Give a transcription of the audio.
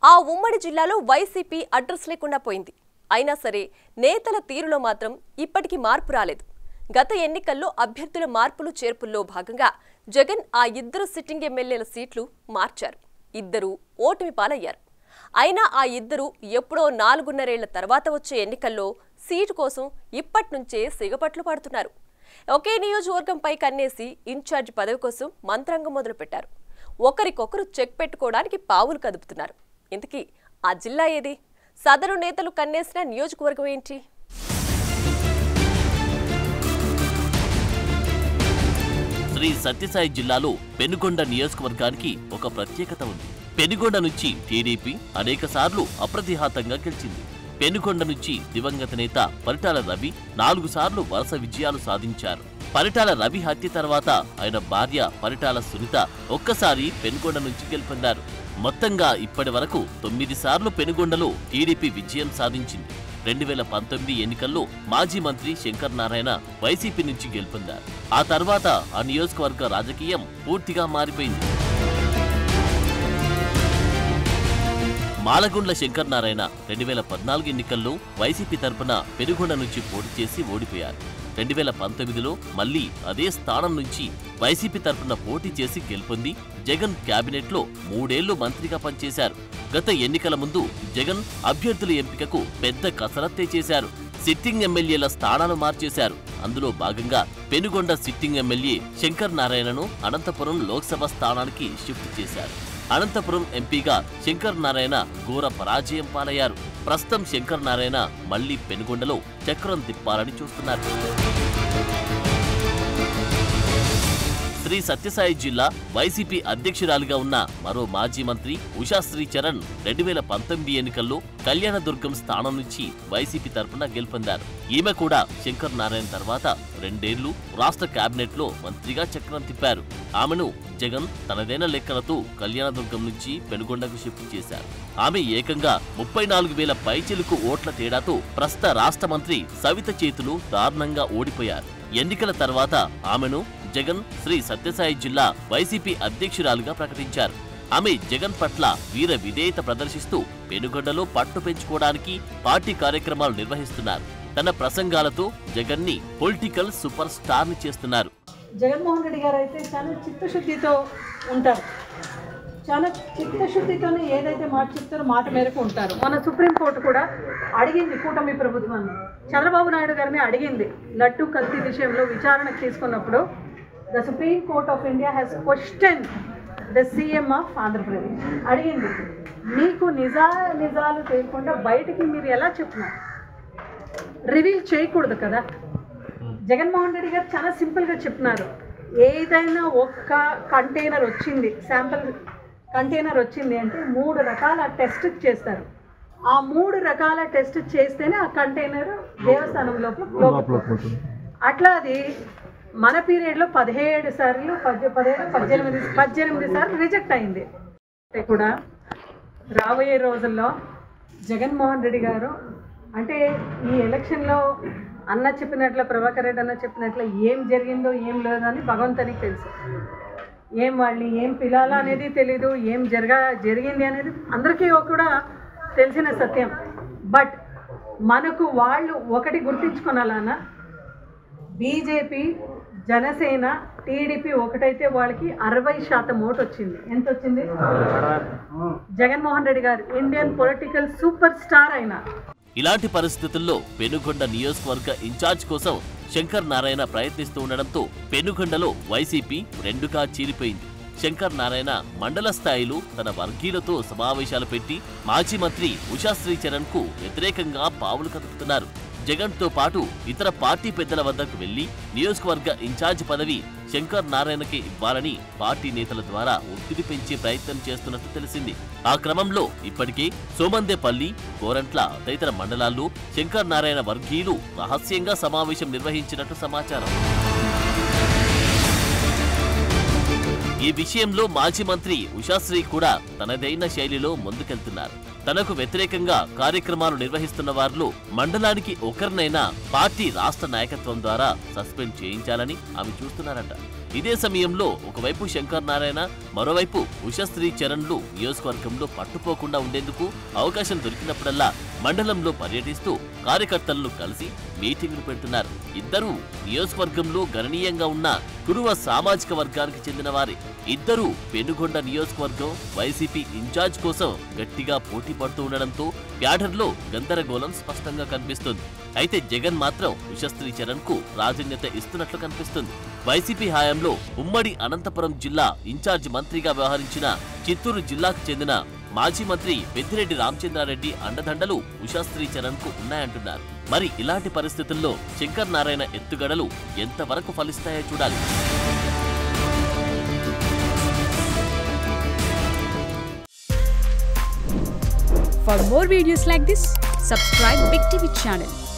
ఆ ఉమ్మడి జిల్లాలో వైసీపీ అడ్రస్ లేకుండా పోయింది. అయినా సరే నేతల తీరులో మాత్రం ఇప్పటికీ మార్పు రాలేదు. గత ఎన్నికల్లో అభ్యర్థుల మార్పులు చేర్పుల్లో భాగంగా జగన్ ఆ ఇద్దరు సిట్టింగ్ ఎమ్మెల్యేల సీట్లు మార్చారు. ఇద్దరు ఓటమి పాలయ్యారు. అయినా ఆ ఇద్దరు ఎప్పుడో 4.5 ఏళ్ల తర్వాత వచ్చే ఎన్నికల్లో సీటు కోసం ఇప్పట్నుంచే సిగపట్లు పడుతున్నారు. ఒకే నియోజకవర్గంపై కన్నేసి ఇన్ఛార్జ్ పదవి కోసం మంత్రాంగం మొదలుపెట్టారు. ఒకరికొకరు చెక్ పెట్టుకోవడానికి పావులు కదుపుతున్నారు. ఇంతకీ ఆ జిల్లా ఏది? సదరు నేతలు కన్నేసిన నియోజకవర్గం ఏంటి? శ్రీ సత్యసాయి జిల్లాలో పెనుగొండ నియోజకవర్గానికి ఒక ప్రత్యేకత ఉంది. పెనుగొండ నుంచి టీడీపీ అనేక సార్లు అప్రతిహతంగా గెలిచింది. పెనుగొండ నుంచి దివంగత నేత పరిటాల రవి 4 సార్లు వరుస విజయాలు సాధించారు. పరిటాల రవి హత్య తర్వాత ఆయన భార్య పరిటాల సునీత ఒక్కసారి పెనుగొండ నుంచి గెలుపొందారు. మొత్తంగా ఇప్పటి వరకు 9 సార్లు పెనుగొండలో టీడీపీ విజయం సాధించింది. 2019 ఎన్నికల్లో మాజీ మంత్రి శంకర్ నారాయణ వైసీపీ నుంచి గెలుపొందారు. ఆ తర్వాత ఆ నియోజకవర్గ రాజకీయం పూర్తిగా మారిపోయింది. మాలగుండ్ల శంకర్ నారాయణ 2014 ఎన్నికల్లో వైసీపీ తరపున పెనుగొండ నుంచి పోటీ చేసి ఓడిపోయారు. 2019లో మళ్లీ అదే స్థానం నుంచి వైసీపీ తరపున పోటీ చేసి గెలుపొంది జగన్ క్యాబినెట్లో 3 ఏళ్లు మంత్రిగా పనిచేశారు. గత ఎన్నికల ముందు జగన్ అభ్యర్థుల ఎంపికకు పెద్ద కసరత్తే చేశారు. సిట్టింగ్ ఎమ్మెల్యేల స్థానాలు మార్చేశారు. అందులో భాగంగా పెనుగొండ సిట్టింగ్ ఎమ్మెల్యే శంకర్ నారాయణను అనంతపురం లోక్సభ స్థానానికి షిఫ్ట్ చేశారు. అనంతపురం ఎంపీగా శంకర్ నారాయణ ఘోర పరాజయం పాలయ్యారు. ప్రస్తుతం శంకర్ నారాయణ మళ్లీ పెనుగొండలో చక్రం తిప్పాలని చూస్తున్నారు. శ్రీ సత్యసాయి జిల్లా వైసీపీ అధ్యక్షురాలిగా ఉన్న మరో మాజీ మంత్రి ఉషాశ్రీ చరణ్ 2019 ఎన్నికల్లో కళ్యాణదుర్గం స్థానం నుంచి వైసీపీ తరపున గెలుపొందారు. ఈమె కూడా శంకర్ నారాయణ తర్వాత 2 ఏళ్లు రాష్ట్ర కేబినెట్ లో మంత్రిగా చక్రం తిప్పారు. ఆమెను జగన్ తనదైన లెక్కలతో కళ్యాణదుర్గం నుంచి పెనుగొండకు షిఫ్ట్ చేశారు. ఆమె ఏకంగా 34,000 పైచిలుకు ఓట్ల తేడాతో ప్రస్తుత రాష్ట్ర మంత్రి సవిత చేతులు దారుణంగా ఓడిపోయారు. ఎన్నికల తర్వాత ఆమెను జగన్ శ్రీ సత్యసాయి జిల్లా వైసీపీ అధ్యక్షురాలుగా ప్రకటించారు. ఆమె జగన్ పట్ల వీర విధేయత ప్రదర్శిస్తూ పెనుగొండలో పట్టు పెంచుకోవడానికి పార్టీ కార్యక్రమాలు నిర్వహిస్తున్నారు. తన ప్రసంగాలతో జగన్ ని పొలిటికల్ సూపర్ స్టార్ ని చేస్తున్నారు. జగన్మోహన్ రెడ్డి గారు అయితే చాలా చిత్తశుద్ధితో ఉంటారు. చాలా చిత్తశుద్ధితోనే ఏదైతే మాట చెప్తారో మాట మేరకు ఉంటారు. మన సుప్రీంకోర్టు కూడా అడిగింది కూటమి ప్రభుత్వాన్ని, చంద్రబాబు నాయుడు గారిని అడిగింది లడ్డు కల్తీ విషయంలో విచారణకు తీసుకున్నప్పుడు the supreme court of India has question the CM of Andhra Pradesh. అడిగింది, మీకు నిజాలు తెలియకుండా బయటికి మీరు ఎలా చెప్పినారు, రివీల్ చేయకూడదు కదా. జగన్మోహన్ రెడ్డి గారు చాలా సింపుల్గా చెప్పినారు, ఏదైనా ఒక్క కంటైనర్ వచ్చింది, శాంపుల్ కంటైనర్ వచ్చింది అంటే 3 రకాల టెస్ట్ చేస్తారు. ఆ 3 రకాల టెస్ట్ చేస్తేనే ఆ కంటైనర్ దేవస్థానం లోపల. అట్లా అది మన పీరియడ్లో 17 సార్లు 18 సార్లు రిజెక్ట్ అయింది. కూడా రాబోయే రోజుల్లో జగన్మోహన్ రెడ్డి గారు అంటే ఈ ఎలక్షన్లో అన్న చెప్పినట్లు, ప్రభాకర్ రెడ్డి అన్న చెప్పినట్లు ఏం జరిగిందో ఏం లేదో అని భగవంతునికి తెలుసు. వాళ్ళని ఏం పిలాలా అనేది తెలీదు, ఏం జరిగింది అనేది అందరికీ కూడా తెలిసిన సత్యం. బట్ మనకు వాళ్ళు ఒకటి గుర్తించుకోనాలన్నా, బీజేపీ, జనసేన, టీడీపీ ఒకటైతే వాళ్ళకి 60% ఓటు వచ్చింది. ఎంత వచ్చింది? జగన్మోహన్ రెడ్డి గారు ఇండియన్ పొలిటికల్ సూపర్ స్టార్ అయినా. ఇలాంటి పరిస్థితుల్లో పెనుగొండ నియోజకవర్గ ఇన్ఛార్జ్ కోసం శంకర్ నారాయణ ప్రయత్నిస్తూ ఉండడంతో పెనుగొండలో వైసీపీ 2గా చీలిపోయింది. శంకర్ నారాయణ మండల స్థాయిలో తన వర్గీయులతో సమావేశాలు పెట్టి మాజీ మంత్రి ఉషాశ్రీ చరణ్ కు వ్యతిరేకంగా పావులు కదుపుతున్నారు. జగన్ తో పాటు ఇతర పార్టీ పెద్దల వద్దకు వెళ్లి నియోజకవర్గ ఇన్ఛార్జ్ పదవి శంకర్ నారాయణకి ఇవ్వాలని పార్టీ నేతల ద్వారా ఒత్తిడి పెంచే ప్రయత్నం చేస్తున్నట్టు తెలిసింది. ఆ క్రమంలో ఇప్పటికే సోమందేపల్లి, కోరంట్ల తదితర మండలాల్లో శంకర్ నారాయణ వర్గీయులు రహస్యంగా సమావేశం నిర్వహించినట్టు సమాచారం. ఈ విషయంలో మాజీ మంత్రి ఉషాశ్రీ కూడా తనదైన శైలిలో ముందుకెళ్తున్నారు. తనకు వ్యతిరేకంగా కార్యక్రమాలు నిర్వహిస్తున్న వారిలో మండలానికి ఒకరినైనా పార్టీ రాష్ట్ర నాయకత్వం ద్వారా సస్పెండ్ చేయించాలని ఆమె చూస్తున్నారట. ఇదే సమయంలో ఒకవైపు శంకర్ నారాయణ, మరోవైపు ఉషశ్రీ చరణ్లు నియోజకవర్గంలో పట్టుపోకుండా ఉండేందుకు అవకాశం దొరికినప్పుడల్లా మండలంలో పర్యటిస్తూ కార్యకర్తలను కలిసి మీటింగులు పెడుతున్నారు. ఇద్దరూ నియోజకవర్గంలో గణనీయంగా ఉన్న కురువ సామాజిక వర్గానికి చెందిన వారే. ఇద్దరూ పెనుగొండ నియోజకవర్గం వైసీపీ ఇన్ఛార్జ్ కోసం గట్టిగా పోటీ పడుతూ ఉండడంతో క్యాడర్లో గందరగోళం స్పష్టంగా కనిపిస్తుంది. అయితే జగన్ మాత్రం ఉషశ్రీ చరణ్ కు ప్రాధాన్యత ఇస్తున్నట్లు కనిపిస్తుంది. వైసీపీ హయాంలో ఉమ్మడి అనంతపురం జిల్లా ఇన్ఛార్జ్ మంత్రిగా వ్యవహరించిన చిత్తూరు జిల్లాకు చెందిన మాజీ మంత్రి పెద్దిరెడ్డి రామచంద్రారెడ్డి అండదండలు ఉషశ్రీ చరణ్ కు ఉన్నాయంటున్నారు. మరి ఇలాంటి పరిస్థితుల్లో శంకర్ నారాయణ ఎత్తుగడలు ఎంతవరకు ఫలిస్తాయో చూడాలి. For more videos like this, subscribe Big TV channel.